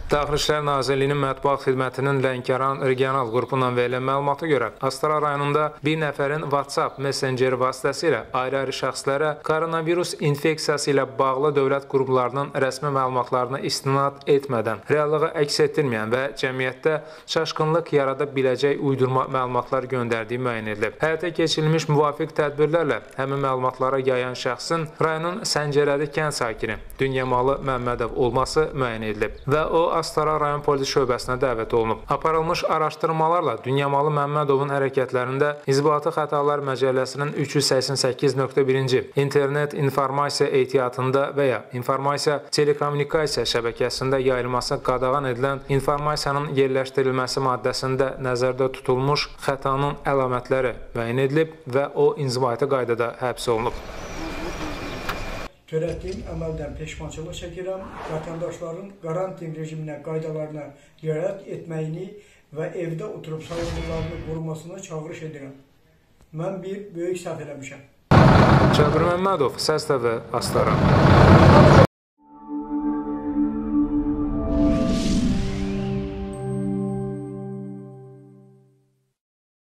Daxili İşlər Nazirliyinin mətbuat xidmətinin Lənkəran regional qrupundan verilən məlumata görə, Astara rayonunda bir nəfərin WhatsApp messenjeri vasitəsilə ayrı-ayrı şəxslərə koronavirus infeksiyası ilə bağlı dövlət qurumlarının rəsmi məlumatlarına istinad etmədən, reallığı əks etdirməyən və cəmiyyətdə çaşqınlıq yarada biləcək uydurma məlumatlar göndərdiyi müəyyən edilib. Həyata keçirilmiş müvafiq tədbirlərlə həmin məlumatlara yayan şəxsin rayonun Səncərəli kənd sakini Dünyamalı Məmmədov olması müəyyən edilib və o Astara rayon polis şöbəsinə dəvət olunub. Aparılmış araşdırmalarla Dünyamalı Məmmədovun hərəkətlərində İnzibati Xətalar Məcəlləsinin 388.1-ci internet informasiya ehtiyatında və ya informasiya telekommunikasiya şəbəkəsində yayılması qadağan edilən informasiyanın yerləşdirilməsi maddəsində nəzərdə tutulmuş xətanın əlamətləri müəyyən edilib və o inzibati qaydada həbs olunub. Törətdiyim əməldən peşmançılıq çəkirəm, vətəndaşların karantin rejiminə, qaydalarına riayət etməyini və evdə oturub sağlamlıqlarını qorumasına çağırış edirəm. Mən bir böyük səhv eləmişəm. Cəbir Məmmədov, Səs TV, Astara.